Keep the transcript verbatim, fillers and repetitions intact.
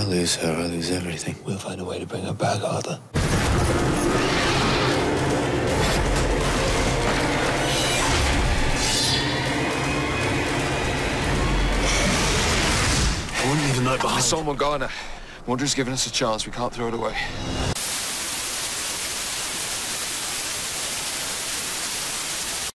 lose her, I lose everything. We'll find a way to bring her back, Arthur. I wouldn't leave a note behind. I saw Morgana. Mordred's given us a chance. We can't throw it away.